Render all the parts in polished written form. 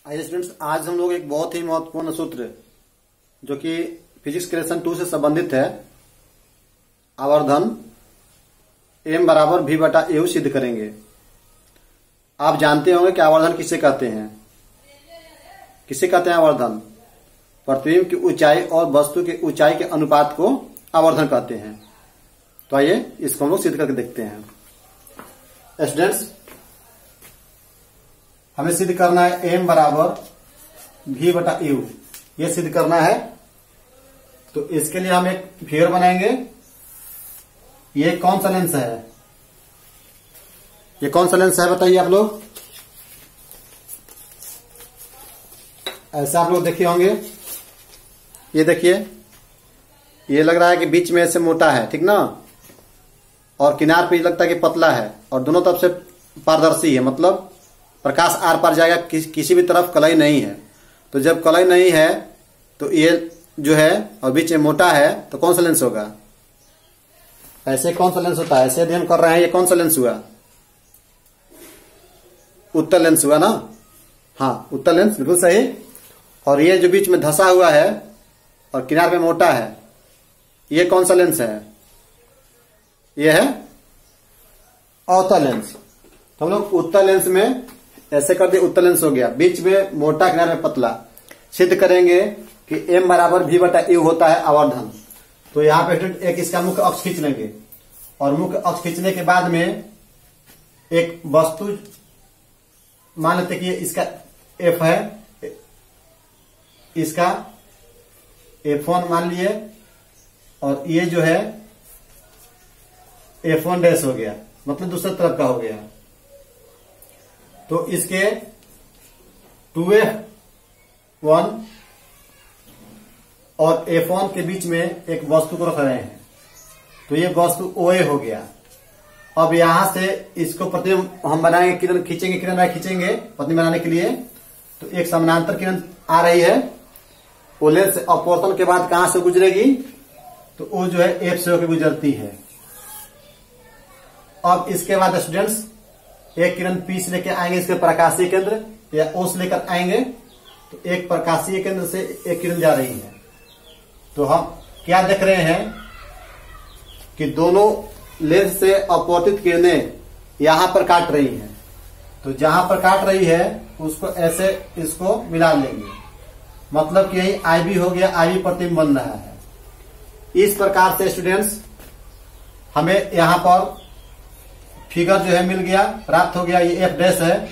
आइए स्टूडेंट्स, आज हम लोग एक बहुत ही महत्वपूर्ण सूत्र जो कि फिजिक्स के लेसन 2 से संबंधित है, आवर्धन m बराबर v बटा u सिद्ध करेंगे। आप जानते होंगे कि आवर्धन किसे कहते हैं। किसे कहते हैं आवर्धन? प्रतिबिंब की ऊंचाई और वस्तु की ऊंचाई के अनुपात को आवर्धन कहते हैं। तो आइए इसको हम लोग सिद्ध करके देखते हैं। स्टूडेंट्स, हमें सिद्ध करना है m बराबर v बटा u, ये सिद्ध करना है। तो इसके लिए हम एक फिगर बनाएंगे। ये कौन सा लेंस है? ये कौन सा लेंस है बताइए आप लोग। ऐसा आप लोग देखे होंगे। ये देखिए, ये लग रहा है कि बीच में ऐसे मोटा है, ठीक ना, और किनार पे लगता है कि पतला है, और दोनों तरफ से पारदर्शी है, मतलब प्रकाश आर पार जाएगा, किसी भी तरफ कलई नहीं है। तो जब कलई नहीं है तो ये जो है और बीच में मोटा है, तो कौन सा लेंस होगा? ऐसे कौन सा लेंस होता है? ऐसे यदि हम कर रहे हैं, ये कौन सा लेंस हुआ? उत्तल लेंस हुआ ना। हाँ, उत्तल लेंस, बिल्कुल सही। और ये जो बीच में धंसा हुआ है और किनार पे मोटा है, ये कौन सा लेंस है? ये है अवतल लेंस। तो हम लोग उत्तल लेंस में ऐसे कर दिए, उत्तल लेंस हो गया, बीच में मोटा किनारे में पतला। सिद्ध करेंगे कि m बराबर v बटा u होता है आवर्धन। तो यहाँ पे एक इसका मुख्य अक्ष खींच लेंगे, और मुख्य अक्ष खींचने के बाद में एक वस्तु मान लेते कि इसका f है, इसका f1 मान लिए, और ये जो है f1 डैश हो गया, मतलब दूसरी तरफ का हो गया। तो इसके 2f1 और f1 के बीच में एक वस्तु को रख रहे हैं, तो ये वस्तु OA हो गया। अब यहां से इसको प्रतिबिंब हम बनाएंगे, किरण खींचेंगे, किरण खींचेंगे प्रतिबिंब बनाने के लिए। तो एक समानांतर किरण आ रही है, वो लेंस से अपवर्तन के बाद कहां से गुजरेगी? तो वो जो है F से होकर गुजरती है। अब इसके बाद स्टूडेंट्स एक किरण P से लेकर आएंगे इसके प्रकाशीय केंद्र, या O से लेकर आएंगे, तो एक प्रकाशीय केंद्र से एक किरण जा रही है। तो हम क्या देख रहे हैं कि दोनों लेंस से अपवर्तित किरणें यहां पर काट रही हैं। तो जहां पर काट रही है उसको ऐसे इसको मिला लेंगे, मतलब कि यही IB हो गया, IB प्रतिबिंब बन रहा है। इस प्रकार से स्टूडेंट्स हमें यहां पर फिगर जो है मिल गया, प्राप्त हो गया। ये F डैश है,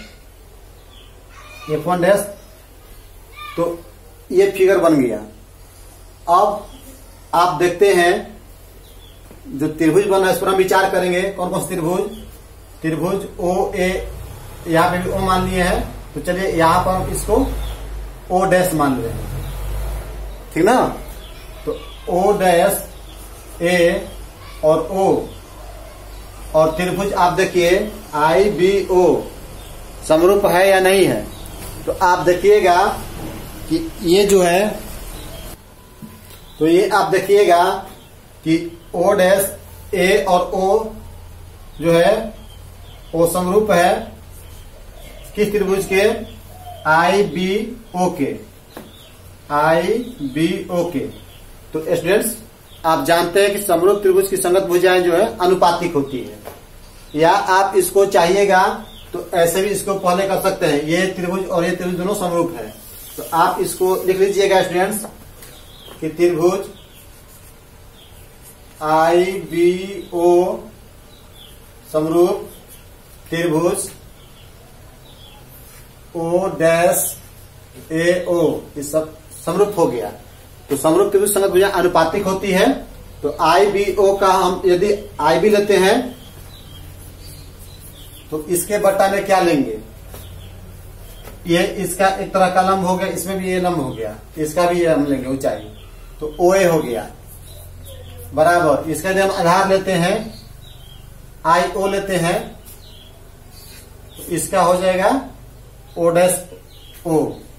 F1 डैश। तो ये फिगर बन गया। अब आप देखते हैं जो त्रिभुज बना है, इस पर हम विचार करेंगे। कौन कौन सा त्रिभुज? त्रिभुज OA, यहाँ पे भी O मान लिए हैं, तो चलिए यहां पर हम इसको O डैश मान रहे हैं, ठीक ना। तो O डैश, A और O, और त्रिभुज आप देखिए IBO समरूप है या नहीं है। तो आप देखिएगा कि ये जो है, तो ये आप देखिएगा कि O डैश, A और O जो है वो समरूप है किस त्रिभुज के? IBO के, IBO के। तो स्टूडेंट्स, आप जानते हैं कि समरूप त्रिभुज की संगत भुजाएं जो है अनुपातिक होती है। या आप इसको चाहिएगा तो ऐसे भी इसको पहले कर सकते हैं, ये त्रिभुज और ये त्रिभुज दोनों समरूप है। तो आप इसको लिख लीजिएगा स्टूडेंट्स कि त्रिभुज IBO समरूप त्रिभुज O डैश AO, ये सब समरूप हो गया। तो समरूप त्रिभुज संगत भुजा अनुपातिक होती है। तो IBO का हम यदि IB लेते हैं तो इसके बट्टा में क्या लेंगे? ये इसका एक तरह का लंब हो गया, इसमें भी ये लंब हो गया, इसका भी ये हम लेंगे ऊंचाई, तो OA हो गया बराबर। इसका यदि हम आधार लेते हैं, IO लेते हैं, तो इसका हो जाएगा O डैश O।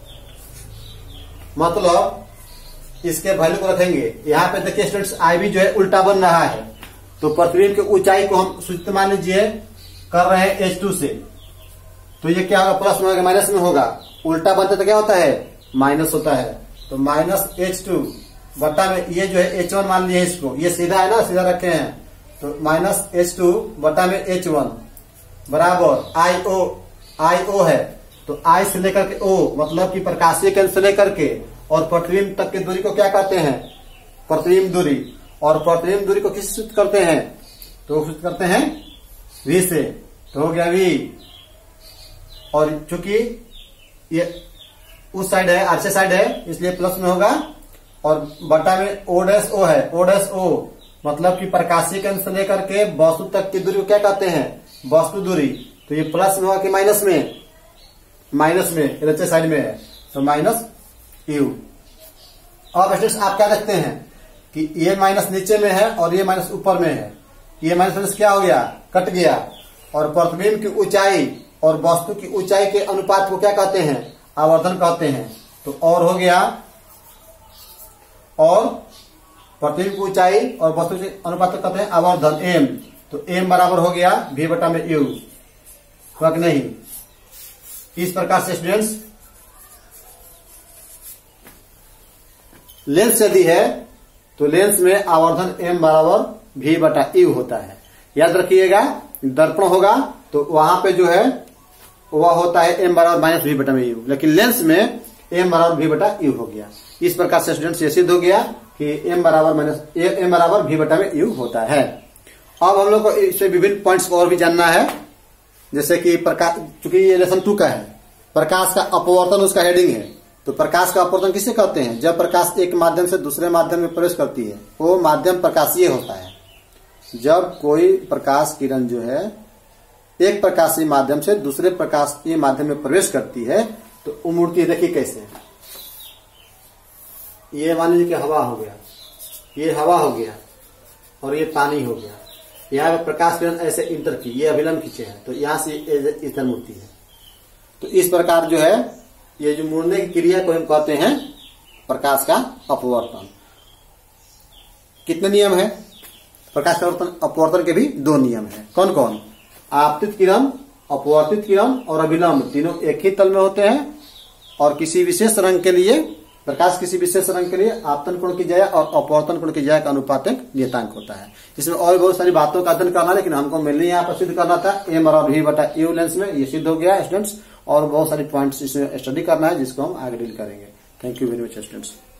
मतलब इसके वैल्यू को रखेंगे। यहाँ पे देखिए स्टूडेंट्स, IB जो है उल्टा बन रहा है, तो प्रतिबिंब की ऊंचाई को हम सूचित मान लीजिए कर रहे हैं H2 से। तो ये क्या होगा, प्लस में होगा माइनस में होगा, उल्टा बनते तो क्या होता है, माइनस होता है। तो माइनस H2 बट्टा में ये जो है H1 मान लिया इसको, ये सीधा है ना, सीधा रखे हैं, तो माइनस H2 बट्टा में H1 बराबर IO है। तो I से लेकर के O मतलब कि प्रकाशीय केंद्र से लेकर के और प्रतिबिंब तक की दूरी को क्या कहते हैं, प्रतिबिंब दूरी। और प्रतिबिंब दूरी को किस सूत्र करते हैं, तो सूत्र करते हैं V से। तो हो गया V, और चूंकि ये उस साइड है, आरसे साइड है, इसलिए प्लस में होगा। और बटा में O' है, O' मतलब कि प्रकाशीय केंद्र से लेकर के वस्तु तक की दूरी को क्या कहते हैं, वस्तु दूरी। तो ये प्लस में होगा कि माइनस में, माइनस में, नीचे साइड में है, तो माइनस U। अब स्टूडेंट्स आप क्या देखते हैं कि ये माइनस नीचे में है और ये माइनस ऊपर में है, ये माइनस क्या हो गया, कट गया। और प्रतिबिंब की ऊंचाई और वस्तु की ऊंचाई के अनुपात को क्या कहते हैं, आवर्धन कहते हैं। तो और हो गया, और प्रतिबिंब की ऊंचाई और वस्तु के अनुपात को कहते हैं आवर्धन, M। तो M बराबर हो गया V बटा में U, हुआ कि नहीं। इस प्रकार से स्टूडेंट्स लेंस यदि है तो लेंस में आवर्धन M बराबर V बटा U होता है। याद रखिएगा, दर्पण होगा तो वहां पे जो है वह होता है M बराबर माइनस V बटा में U, लेकिन लेंस में M बराबर V बटा U हो गया। इस प्रकार से स्टूडेंट्स ये सिद्ध हो गया कि M बराबर V बटा में U होता है। अब हम लोग को इससे विभिन्न पॉइंट्स को और भी जानना है, जैसे कि प्रकाश, चूंकि ये लेसन 2 का है, प्रकाश का अपवर्तन उसका हेडिंग है। तो प्रकाश का अपवर्तन किसे कहते हैं, जब प्रकाश एक माध्यम से दूसरे माध्यम में प्रवेश करती है, वो माध्यम प्रकाशीय होता है। जब कोई प्रकाश किरण जो है एक प्रकाशीय माध्यम से दूसरे प्रकाशीय माध्यम में प्रवेश करती है तो वो मूर्ति देखिए कैसे, ये मान लीजिए कि हवा हो गया, ये हवा हो गया और ये पानी हो गया। यहाँ पे प्रकाश किरण ऐसे इंटर की, ये अभिलंब खींचे हैं, तो यहां से इधर मूर्ति है। तो इस प्रकार जो है ये जो मुड़ने की क्रिया को हम कहते हैं प्रकाश का अपवर्तन। कितने नियम है प्रकाश का अपवर्तन के? भी 2 नियम है। कौन कौन? आपतित किरण, अपवर्तित किरण और अभिलंब, तीनों एक ही तल में होते हैं। और किसी विशेष रंग के लिए, प्रकाश किसी विशेष रंग के लिए आपतन कोण की जया और अपवर्तन कोण की जया का अनुपातिक नियतांक होता है। इसमें और बहुत सारी बातों का अध्ययन करना, लेकिन हमको मेनली यहाँ पर सिद्ध करना था M बराबर V बटा U लेंस में, ये सिद्ध हो गया स्टूडेंट्स। और बहुत सारी पॉइंट्स इसमें स्टडी करना है जिसको हम आगे डील करेंगे। Thank you very much students.